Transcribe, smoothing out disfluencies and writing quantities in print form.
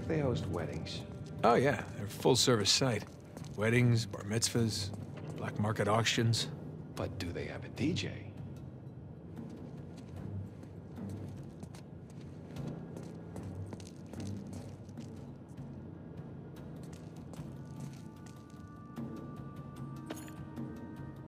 they host weddings? Oh yeah, they're a full-service site. Weddings, bar mitzvahs, black market auctions. But do they have a DJ?